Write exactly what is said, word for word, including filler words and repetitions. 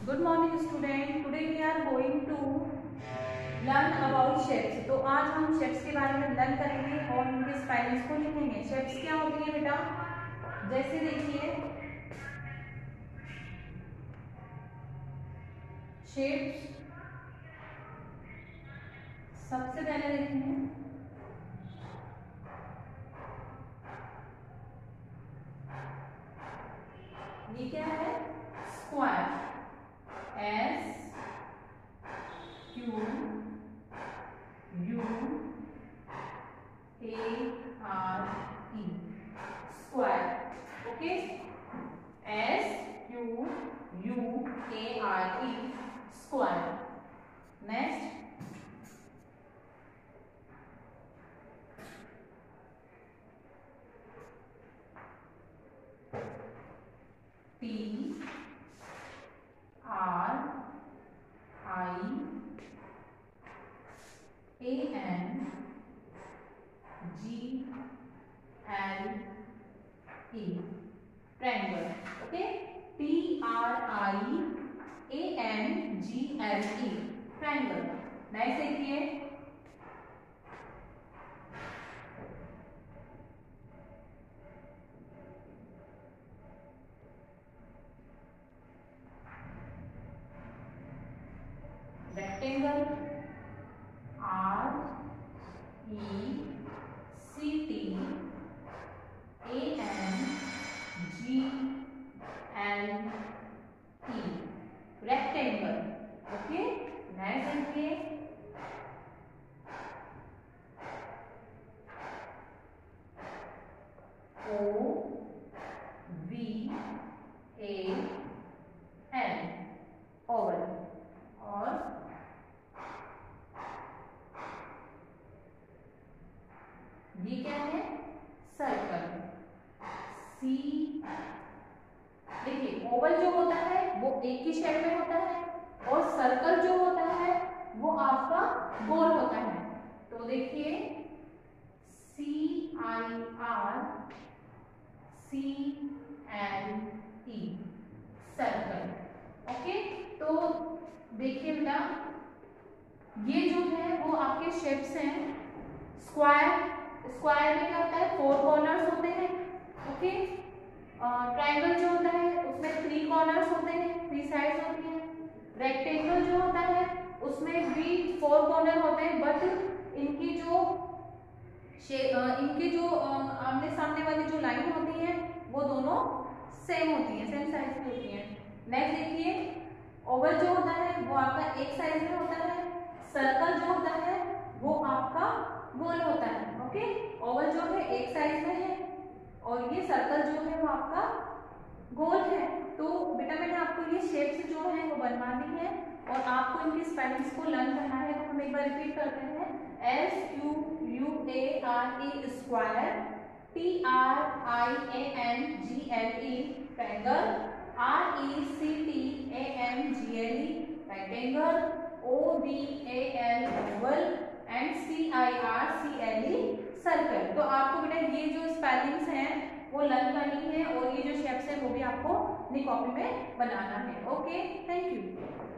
Good morning student. Today we are going to learn about shapes. तो आज हम shapes के बारे में लर्न करेंगे और उनके स्पेलिंग्स को लिखेंगे। shapes क्या होती है बेटा? जैसे देखिए shapes सबसे पहले देखेंगे ये क्या है? Square. S Q U A R E square. Okay, S Q U A R E square. Next P R I A N G L E triangle। Okay, P R I A N G L E triangle। Next देखिए rectangle। R E C T A N G L E rectangle। Okay, next देखिए O V A N oval। और ये क्या है? Circle. सी देखिए Oval जो होता है वो एक ही शेप में होता है और सर्कल जो होता है वो आपका गोल होता है। तो देखिए C I R C L E circle. Okay, तो देखिए बेटा ये जो है वो आपके शेप्स हैं। स्क्वायर, स्क्वायर में क्या होता है? फोर कॉर्नर्स होते हैं। ओके, ट्रायंगल जो होता है उसमें थ्री कॉर्नर्स होते हैं, थ्री साइड्स होती हैं। रेक्टेंगल जो होता है उसमें भी फोर कॉर्नर होते हैं, बट इनकी जो इनके जो आमने सामने वाली जो लाइन होती है वो दोनों सेम होती हैं, सेम साइज की होती हैं। नेक्स्ट देखिए ओवल जो होता है वो आपका एक साइज में होता है, सर्कल जो होता है वो आपका गोल होता है। ओके, ओवल जो है एक साइज में है और ये सर्कल जो है वो आपका गोल है। तो बेटा मैंने आपको ये शेप्स जो है वो बनवा दी है और आपको इनकी स्पेलिंग्स को लर्न करना है। तो हम एक बार रिपीट करते हैं। S Q U A R E square, T R I A N G L E triangle, R E C T A N G L E rectangle, O B A L oval and C I R C L E circle. तो आपको बेटा ये जो spellings हैं वो learn करनी है और ये जो शेप्स हैं वो भी आपको अपनी कॉपी में बनाना है। Okay, thank you.